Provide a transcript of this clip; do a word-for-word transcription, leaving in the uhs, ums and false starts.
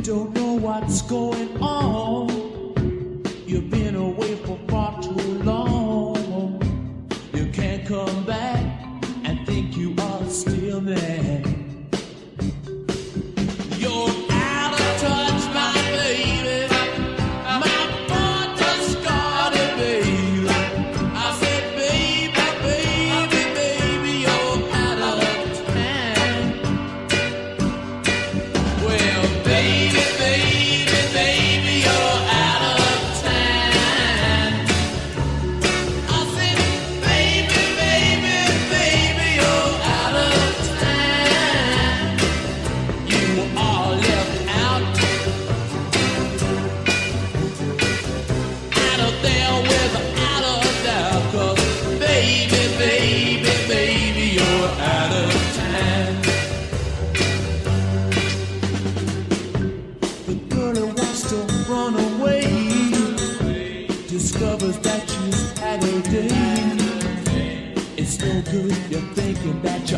don't know what's going on. You've been away for far too long. You can't come back and think you are still there. You're out of touch, my baby. My heart just got it, baby. I said, baby, baby, baby, you're out of time. Well, baby, baby, baby, you're out of time. I said, baby, baby, baby, you're out of time. You are left out, out of there without a doubt. 'Cause baby, baby, baby, you're out of time. The girl who wants to run away discovers that she's had a day. It's no good, you're thinking that